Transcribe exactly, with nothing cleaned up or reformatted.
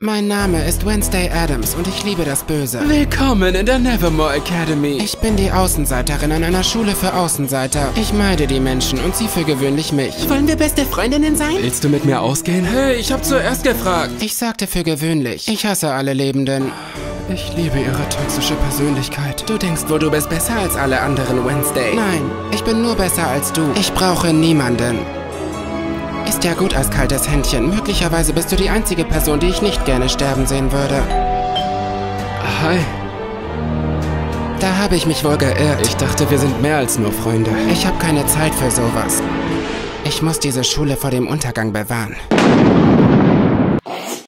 Mein Name ist Wednesday Addams und ich liebe das Böse. Willkommen in der Nevermore Academy. Ich bin die Außenseiterin an einer Schule für Außenseiter. Ich meide die Menschen und sie für gewöhnlich mich. Wollen wir beste Freundinnen sein? Willst du mit mir ausgehen? Hey, ich hab zuerst gefragt. Ich sagte für gewöhnlich. Ich hasse alle Lebenden. Ich liebe ihre toxische Persönlichkeit. Du denkst wohl, du bist besser als alle anderen, Wednesday. Nein, ich bin nur besser als du. Ich brauche niemanden. Ist ja gut, eiskaltes Händchen. Möglicherweise bist du die einzige Person, die ich nicht gerne sterben sehen würde. Hi. Da habe ich mich wohl geirrt. Ich dachte, wir sind mehr als nur Freunde. Ich habe keine Zeit für sowas. Ich muss diese Schule vor dem Untergang bewahren.